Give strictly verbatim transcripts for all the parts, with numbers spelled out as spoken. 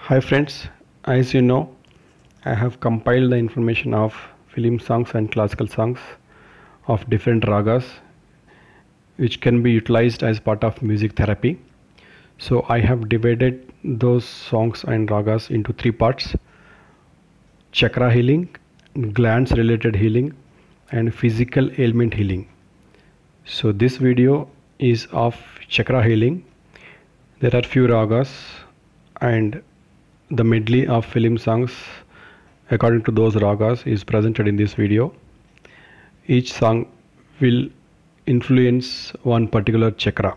Hi friends, as you know, I have compiled the information of film songs and classical songs of different ragas which can be utilized as part of music therapy. So I have divided those songs and ragas into three parts: chakra healing, glands related healing, and physical ailment healing. So this video is of chakra healing. There are few ragas and the medley of film songs according to those ragas is presented in this video. Each song will influence one particular chakra.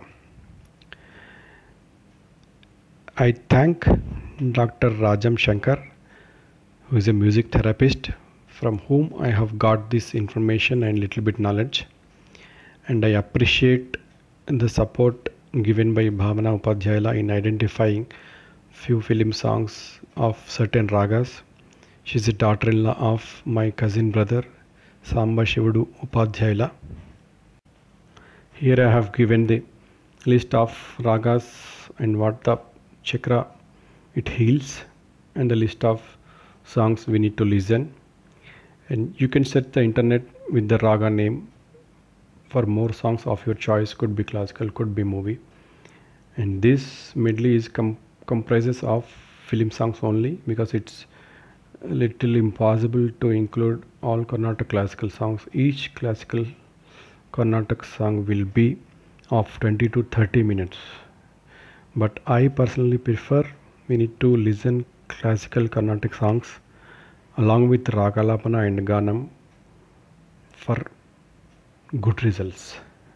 I thank Doctor Rajam Shankar, who is a music therapist, from whom I have got this information and little bit knowledge, and I appreciate the support given by Bhavana Upadhyayala in identifying few film songs of certain ragas. She is a daughter-in-law of my cousin brother Samba Shivudu Upadhyayala. Here I have given the list of ragas and what the chakra it heals, and the list of songs we need to listen. And you can search the internet with the raga name for more songs of your choice. Could be classical, could be movie. And this medley is com comprises of film songs only, because it's a little impossible to include all Carnatic classical songs. Each classical Carnatic song will be of twenty to thirty minutes, but I personally prefer we need to listen classical Carnatic songs along with Ragalapana and Ganam for good results.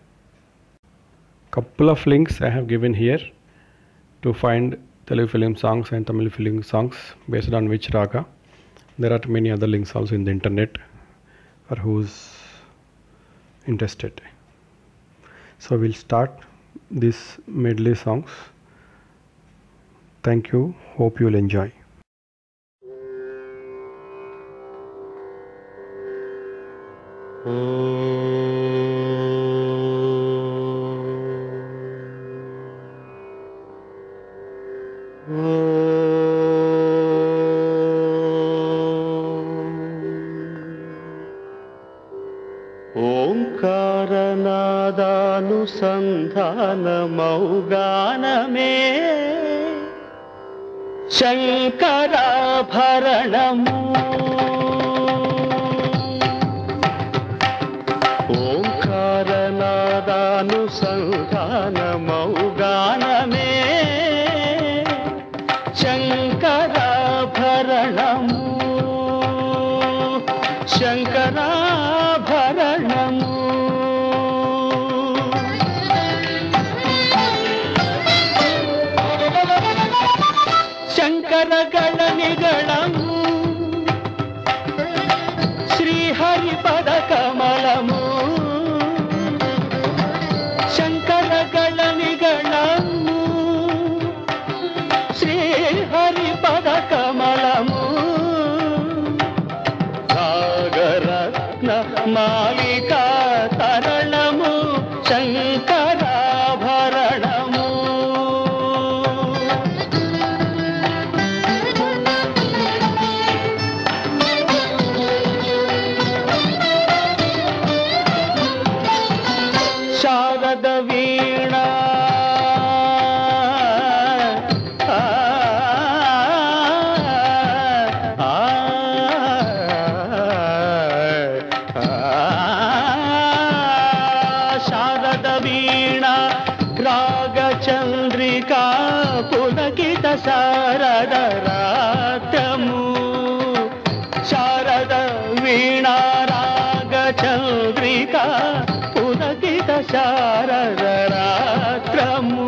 Couple of links I have given here to find Telugu film songs and Tamil film songs based on which raga. There are many other links also in the internet for who's interested. So we'll start this medley songs. Thank you. Hope you'll enjoy. ఓంకారనాదానుసంధానమౌగానమే శంకరాభరణము. ఓంకారనాదానుసంధానమౌగానమే శంకరాభరణము. శంకరాభరణము. శంకరగణనిగళము Srihari పదకమలము. శంకరగణనిగళము Srihari పదకమలము. రాగరత్న మాలికా తరణము శంకరాభరణము. శారద వీణ శారద వీణ రాగచంద్రికా పులకిత శారద రాత్రము. శారద వీణ రాగచంద్రికా పులకిత శారద రాత్రము.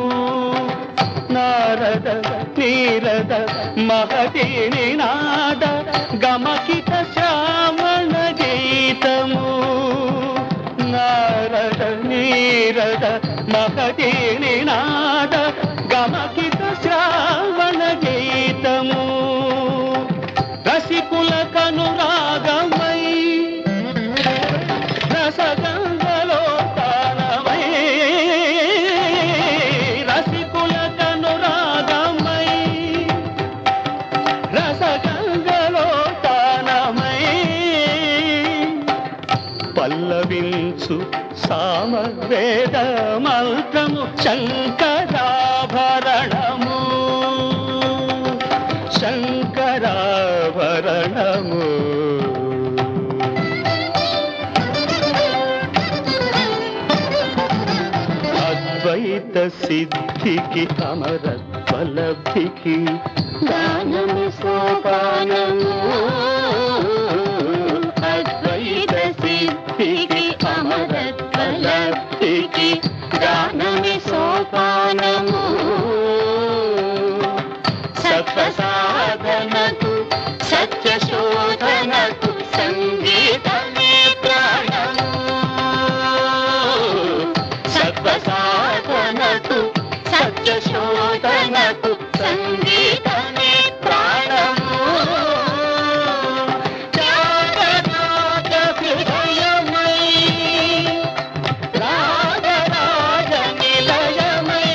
నారద నీరద మహతి నినాద గమకిత శ్రావణ గీతము. నారద నీరద మహతి నినాద గమకిత శ్రావణ గీతము. రసికుల కనురాగమై రసగంగలో తానమై. రసికుల కనురాగమై పల్లవించు సామవేద మంత్రము శంకరాభరణము శంకరాభరణము అద్వైత సిద్ధికి అమరత్వలబ్ధికి గానము సోపానము అద్వైత సిద్ధికి అమరత్వలబ్ధికి గానము సోపానము సత్వ సాధనకు సత్య శోధనకు సంగీతమే ప్రాణము సత్వ సాధనకు సత్య శోధనకు సంగీతమే ప్రాణము త్యాగరాజ హృదయమై రాగరాజ నిలయమై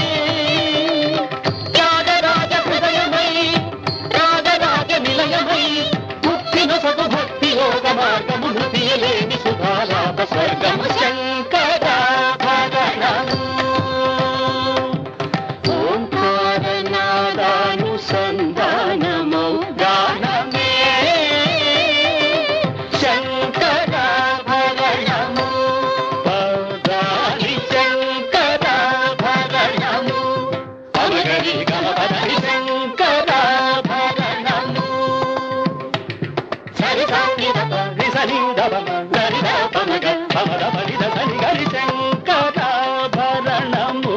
త్యాగరాజ హృదయమై రాగరాజ నిలయమై ముక్తి నొసగు భక్తి యోగ మార్గము నృతియలేని సుధాలాప స్వర్గము శంకరాభరణము ఓంకారనాదానుసంధానమౌ గానమే శంకరాభరణము పదాని శంకరాభరణము పమగరి గమపదని శంకరాభరణము సరి సాని దప రిసని దపమ గరి దపమగ పమద పరిద సని గరి శంకరాభరణము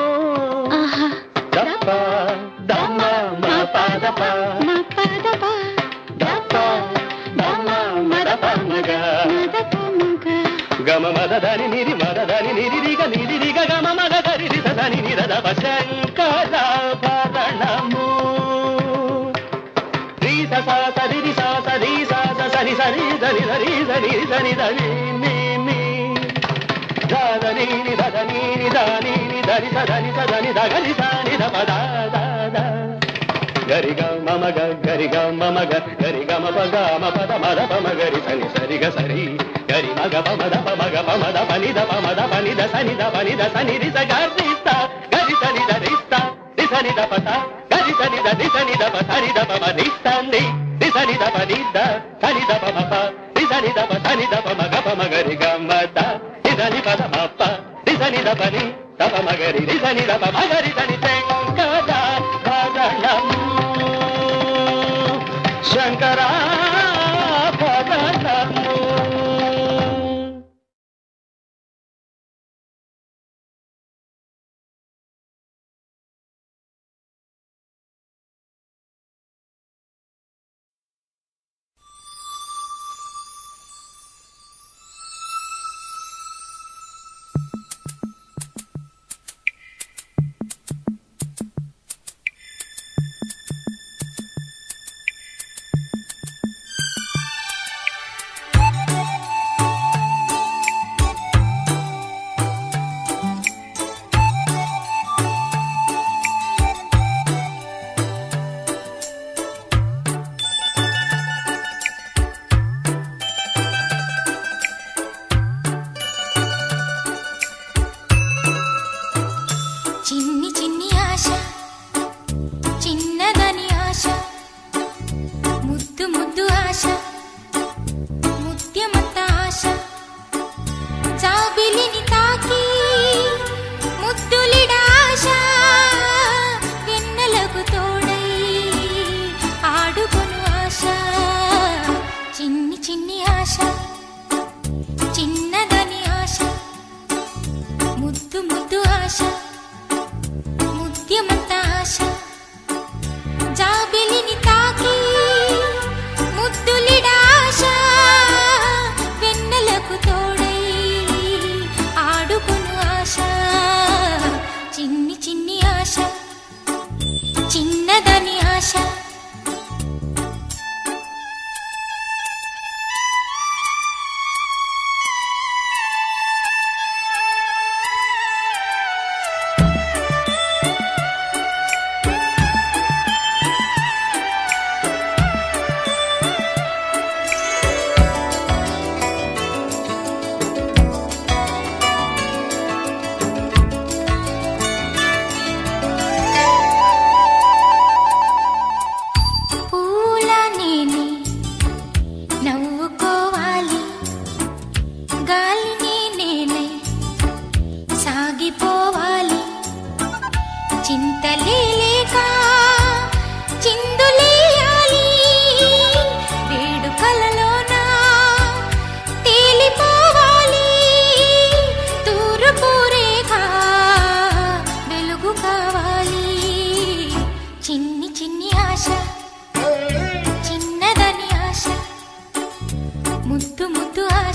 దప దమ మ పదప మ పదప దప దమ మదప మగ గమ మద దని నిరి మద దని నిరి రిగ నిరి రిగ గమ మద గరి రిస దని నిరదప శంకరాభరణము రి స స స రి రి స స రి స స సని సని దని దని దని దని దని ని ని దని ని దని ని దని ని దని స దని స దని దగని సని ద పద ద ద గరి గ మమ గ గరి గ మమ గ గరి గ మ ప గ మ పద మ ద ప మ గరి సని సరి గ సరి గరి మ గ ప మ ద ప మ గ ప మ ద ప ని ద ప మ ద ప ని ద సని ద ప ని ద సని రి స గ రి త గరి సని ద రి త రి సని ద ప త గరి సని ద రి సని ద ప సని ద ప మ ని త ని రి సని ద ప ని ద సని ద ప మ ప రి సని ద ప సని ద ప మ గ ప మ గరి గ మ ద రి సని ప ద మ ప రి సని ద ప ని ద ప మ గరి రి సని ద ప మ గరి సని శంకరాభరణము శంకరాభరణము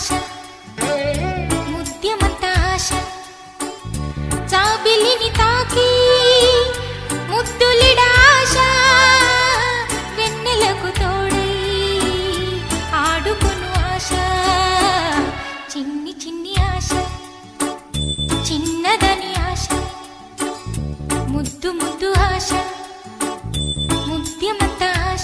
ఆశ ముత్యమంత ఆశ జాబిలిని తాకి ముద్దులిడ ఆశ వెన్నెలకు తోడై ఆడుకొను ఆశ చిన్ని చిన్ని ఆశ చిన్నదని ఆశ ముద్దు ముద్దు ఆశ ముత్యమంత ఆశ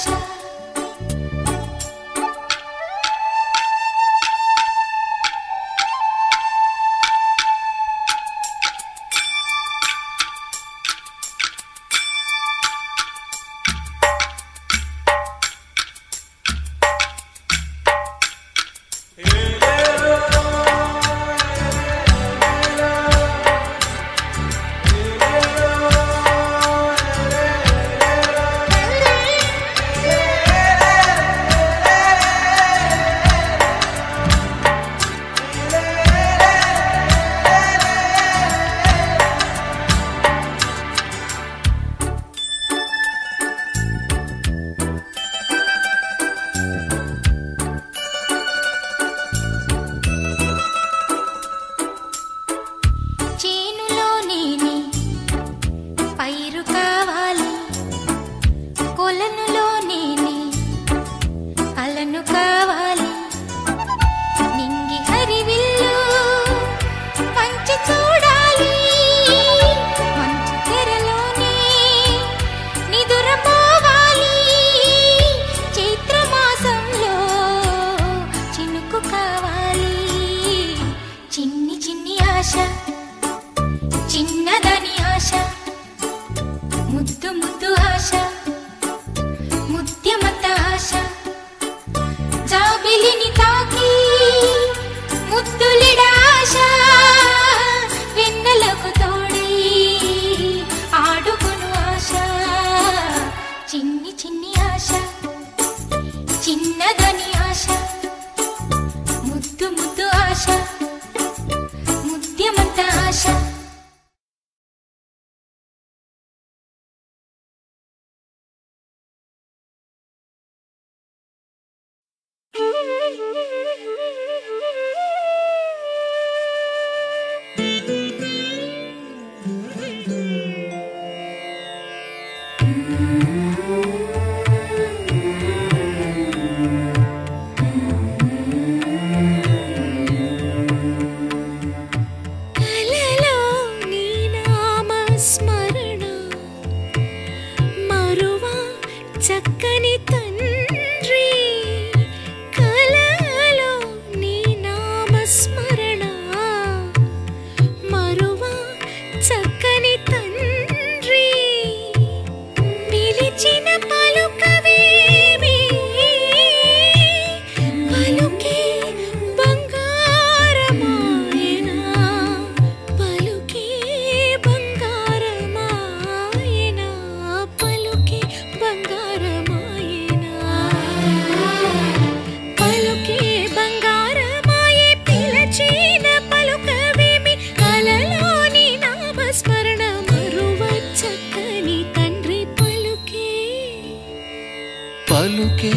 పలుకే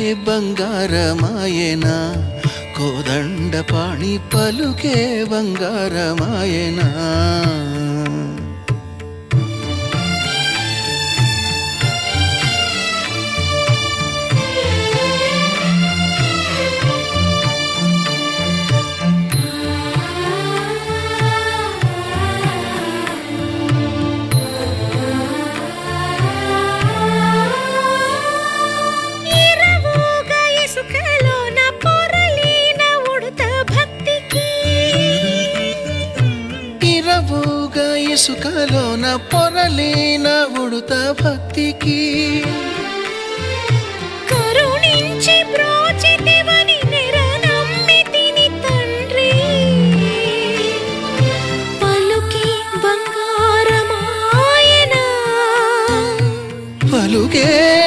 బంగారమాయనా కోదండపాణి పలుకే బంగారమాయనా ఇసుకలోన పొరలీన ఉడుత భక్తికి కరుణించి బ్రోచితివని నిరనమ్మితిని తండ్రి పలుకే బంగారమాయనా పలుకే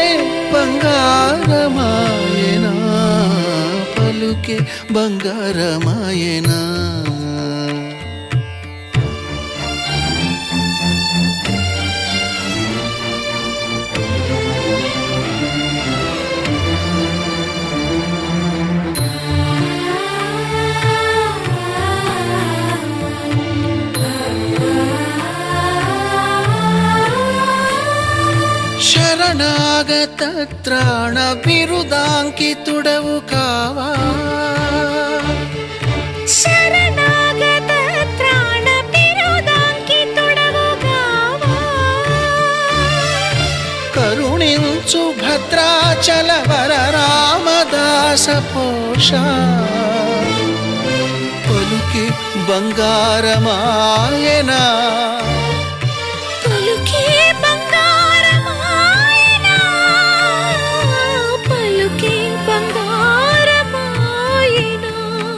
బంగారమాయనా పలుకే బంగారమాయనా శరణాగతత్రాణ బిరుదాంకితుడవు కావా శరణాగతత్రాణ బిరుదాంకితుడవు కావా కరుణించు భద్రాచల వర రామదాస పోష పలుకి బంగారమాయనా పలుకే బంగారమాయనా పలుకే బంగారమాయనా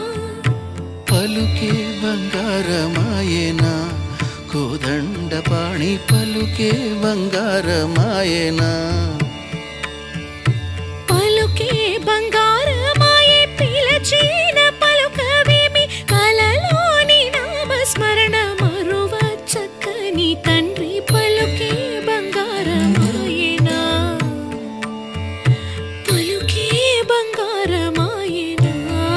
పలుకే బంగారమాయనా కోదండపాణి పలుకే బంగారమాయనా పలుకే బంగారమాయే పిలచిన పలుకవేమి కలలోని నామస్మరణ మరువ చక్కని తండ్రి పలుకే బంగారమాయనా పలుకే బంగారమాయనా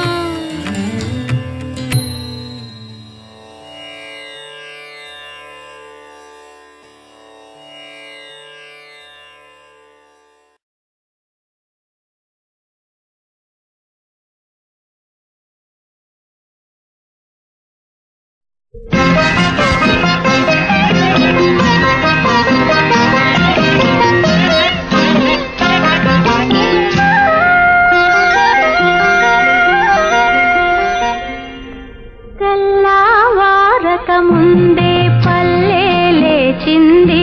తెల్లవారక ముందే పల్లె లేచింది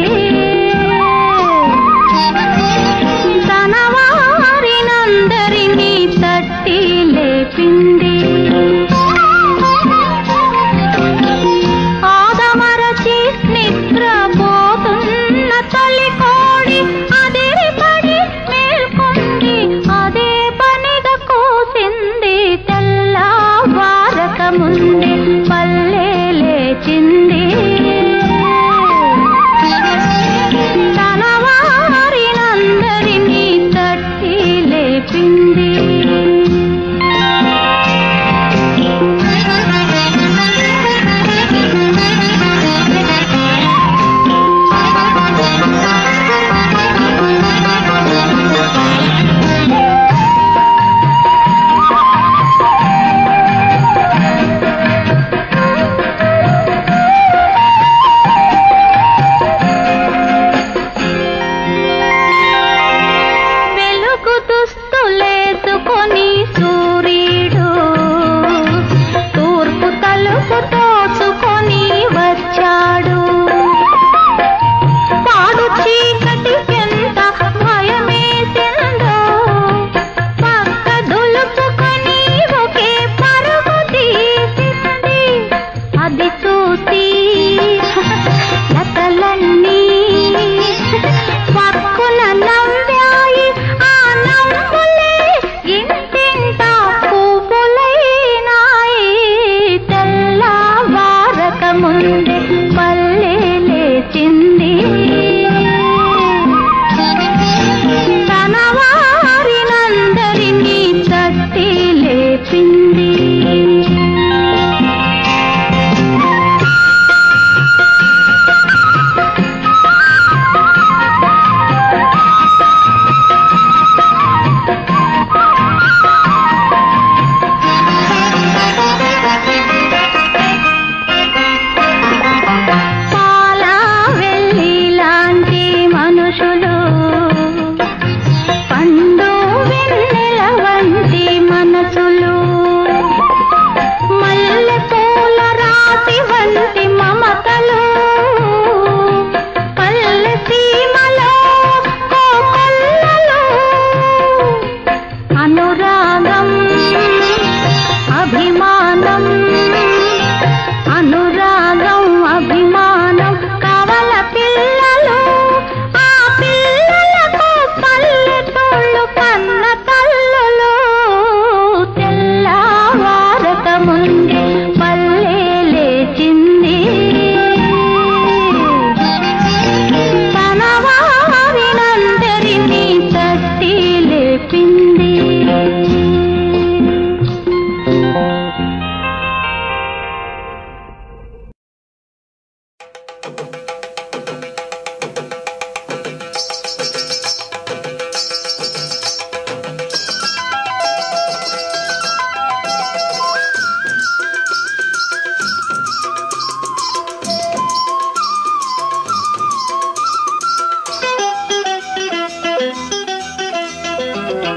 తనవారినందరినీ తట్టి లేపింది ఆదమర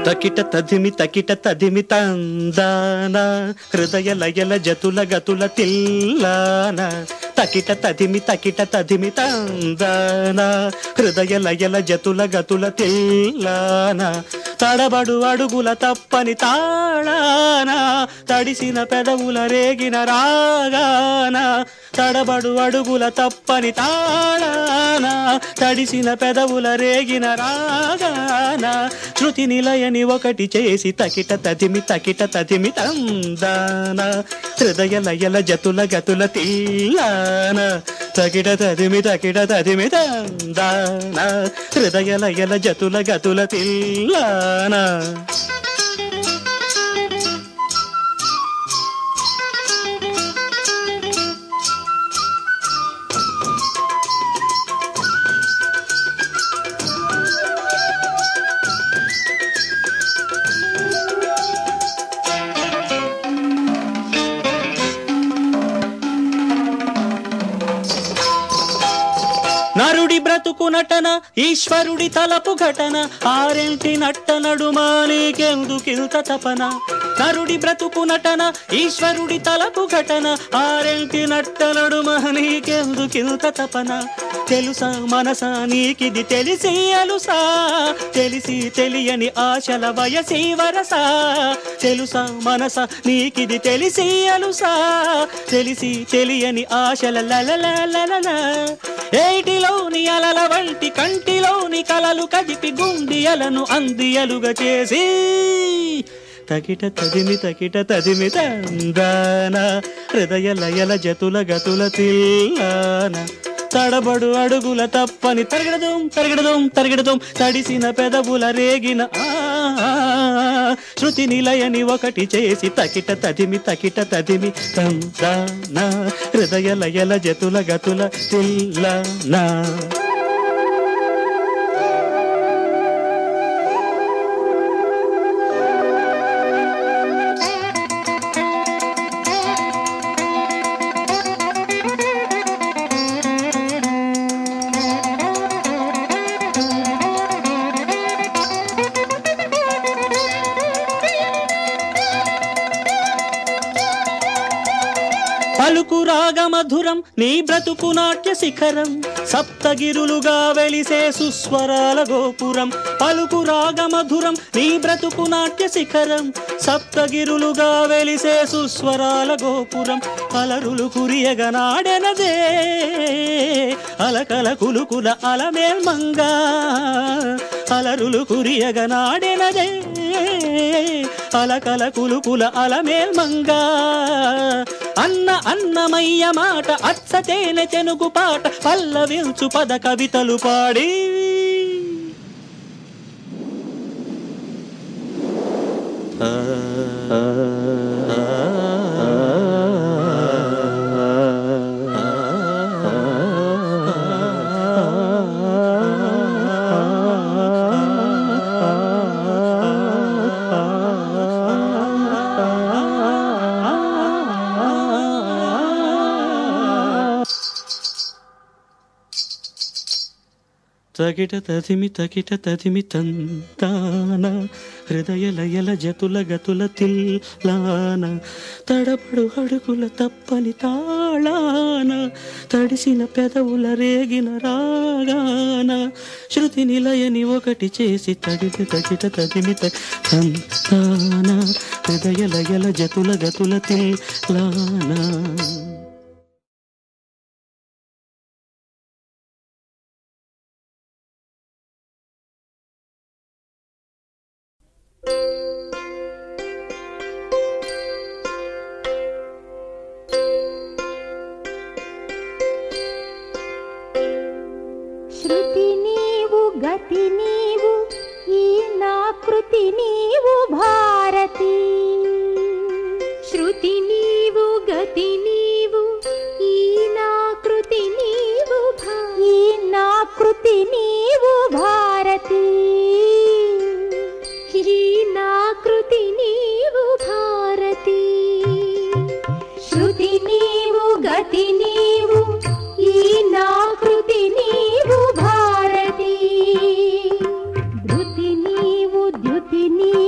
తకిట తదిమి తకిట తదిమి తందాన హృదయ లయల జతుల గతుల తిల్లాన తకిట తదిమి తకిట తదిమి తందాన హృదయ లయల జతుల గతుల తిల్లాన తడబడు అడుగుల తప్పని తాళాన తడిసిన పెదవుల రేగిన రాగాన తడబడు అడుగుల తప్పని తాళాన తడిసిన పెదవుల రేగిన రాగాన శృతి నిలయని ఒకటి చేసి తకిట తదిమి తకిట తదిమి తందాన హృదయ లయల జతుల గతుల తీయాన తకిట తదిమి తకిట తదిమి తందాన హృదయ లయల జతుల గతుల తీయాన నరుడి బ్రతుకు నటన ఈశ్వరుడి తలపు ఘటన ఆరెంటి నట్ట నడుమా నీకెందుకింత తపన నరుడి బ్రతుకు నటన ఈశ్వరుడి తలపు ఘటన ఆరెంటి నట్ట నడుమా నీకెందుకింత తపన తెలుసా మనసా నీకిది తెలిసి అలుసా తెలిసి తెలియని ఆశల వయసి వరసా తెలుసా మనసా నీకిది తెలిసి అలుసా తెలిసి తెలియని ఆశల లలలలల ఏటిలోని అలల వంటి కంటిలోని కలలు కదిపి గుండియలను అందియలుగా చేసి తకిట తదిమి తకిట తదిమి తందాన హృదయ లయల జతుల గతుల తిల్లాన తడబడు అడుగుల తప్పని తరగడదోం తరగడదోం తరగడదోం తడిసిన పెదవుల రేగిన శృతి నిలయని ఒకటి చేసి తకిట తదిమి తకిట తదిమి తందాన హృదయ లయల జతుల గతుల తిల్లాన పలుకు రాగ మధురం నీ బ్రతుకు నాట్య శిఖరం సప్తగిరులుగా వెలిసే సుస్వరాల గోపురం పలుకు రాగ మధురం నీ బ్రతుకు నాట్య శిఖరం సప్తగిరులుగా వెలిసే సుస్వరాల గోపురం అలరులు కురియగనాడెనదే అలకల కులుకుల అలమేల్మంగా అలరులు కురియగనాడెనదే అలకల కులుకుల అలమేల్మంగా అన్న అన్నమయ్య మాట అచ్చతేనె తెనుగు పాట పల్లవించు పద కవితలు పాడి తకిట తదిమి తకిట తదిమి తంతాన హృదయ లయల జతుల గతుల తిల్లాన తడబడు అడుగుల తప్పని తాళాన తడిసిన పెదవుల రేగిన రాగాన శృతి నిలయని ఒకటి చేసి తగిట తకిట తదిమి తంతాన హృదయ లయల జతుల గతుల తిల్లాన శృతి నీవు గతి నీవు ఈ నా కృతి నీవు భారతి శృతి నీవు గతి నీవు ఈ నా కృతి నీవు ఈ నా కృతి నీవు భారతి ఈ నా కృతి నీవు భారతి శృతి నీవు గతి నీవు ఈ నా కృతి నీవు భారతి ధృతి నీవు ద్యుతి నీవు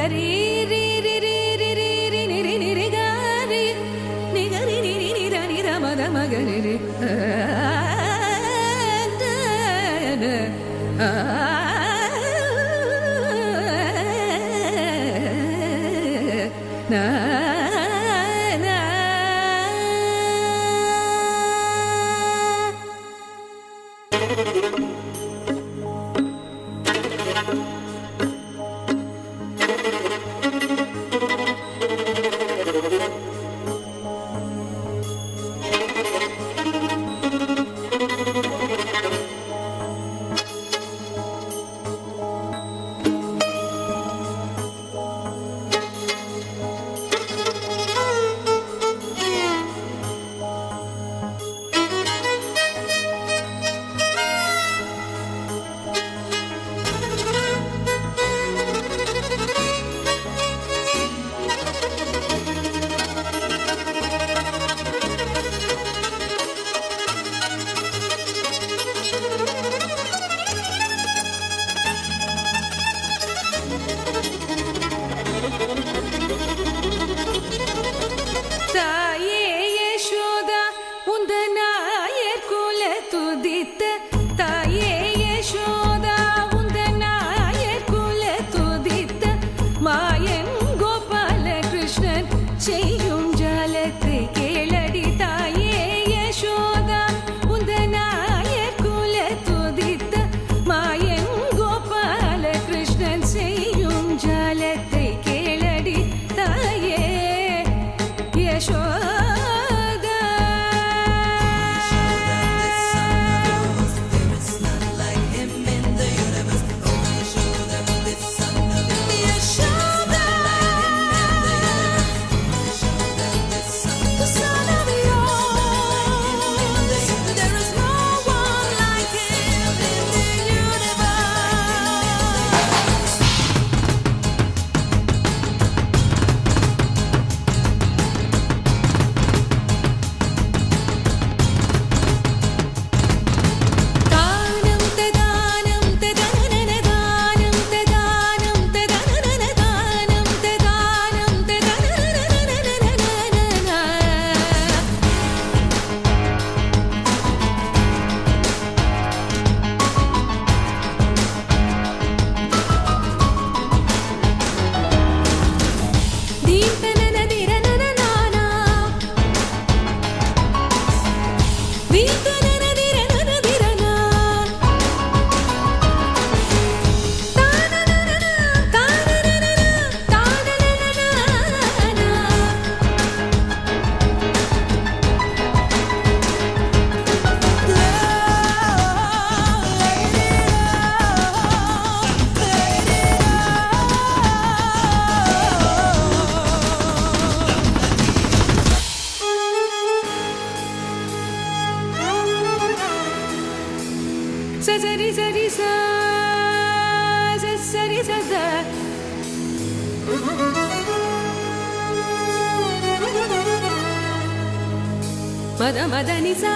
Mada mada ni sa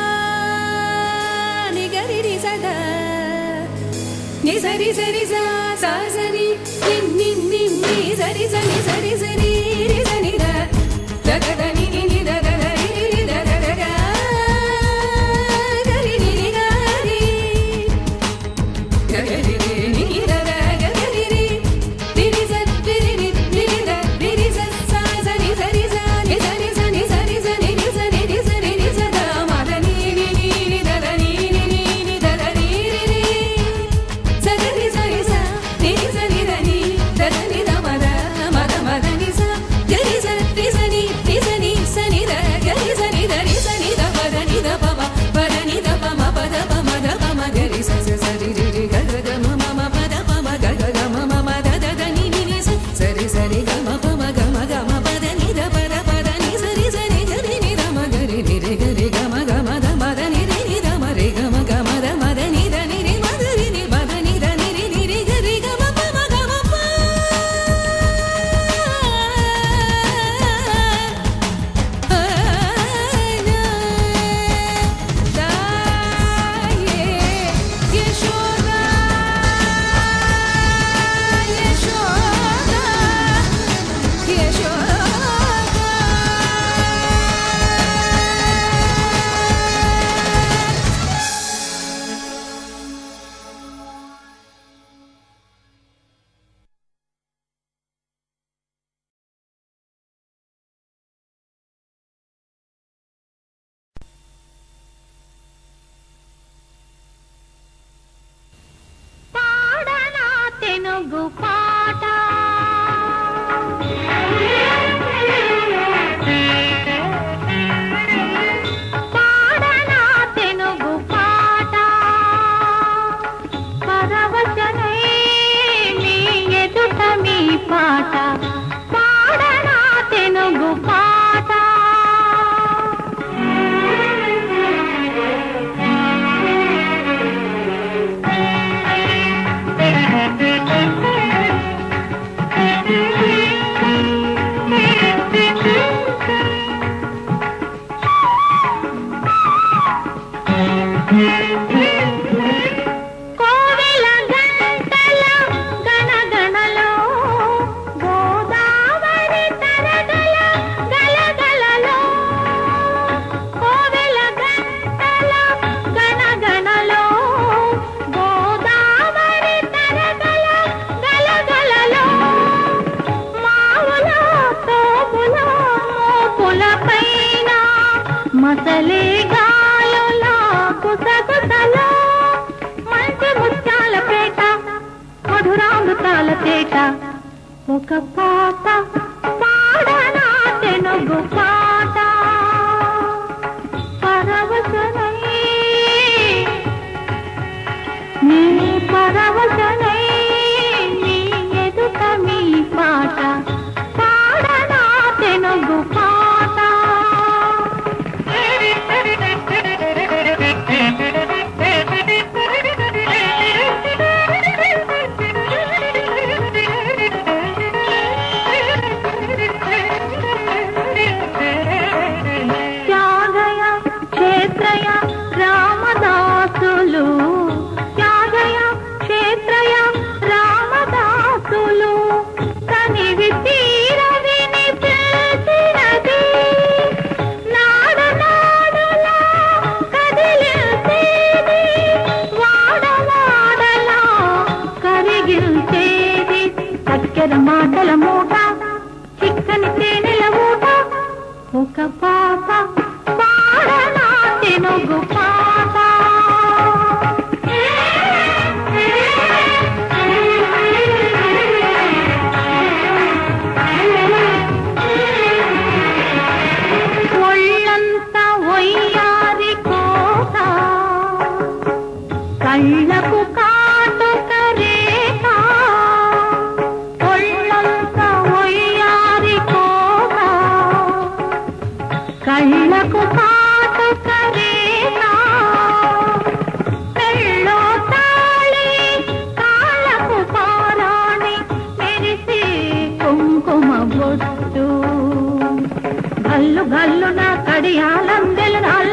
ni ga ri ri sa da ni sa ri sa ri sa sa sa ni ni ni ni sa ri sa ni sa ri sa ri ri sa ni da da da da ni ni ni da da da ri ri ri da da da ga ga ri ri ri ga ri ga ri ri ni ni da da ga ri ri ri ri sa ri ri ri ri da ri ri sa sa sa ni sa ri sa ni sa ri sa ni sa ri sa ni ni sa ni ni sa ri ni sa da ma da ni ni ni ni da da ni ni ni ni da da ri ri ri sa da ni sa ri sa ni ni sa ni da ni da da ni da ma da ma da ma da ni sa ga ri sa తెనుగు పాట పాడనా తెనుగు పాట పరవశనై నీ ఎదుట మీ పాట పాడనా తెనుగు పాట కోవెల గంటల గణగణలో గోదావరి తరగల గలగలలో కోవెల గంటల గణగణలో గోదావరి తరగల గలగలలో మావుల తోపుల మోపుల పైన మసలే గాలుల కుసగుసలో మంచి ముత్యాల పేట మధురామృతాల తేట ఒక పాట పాడనా తెనుగు పాట పరవశనై నీ పరవశనై నీ ఎదుట మీ పాట పాడనా తెనుగు పాట త్యాగయ క్షేత్రయ రామదాసులు త్యాగయ క్షేత్రయ రామదాసులు తనివి తీర విని పిలిచినది నాడు నాడులా కదిలించేది వాడవాడలా కరిగిల్చేది చక్కెర మాటల మూట చిక్కని తేనెల ఊట ఒక పాట పాడనా తెనుగు పాట ఒళ్ళంతా ఒయ్యారి కోట కళ్ళకు కాటుక రేఖ ఒళ్ళంతా ఒయ్యారి కోట కళ్ళకు కాటుక రేఖ పెళ్ళో తాళి కాళ్ళకు పారాణి మెరిసి కుంకుమ బొట్టు గల్లు గల్లున కడియాలందెలు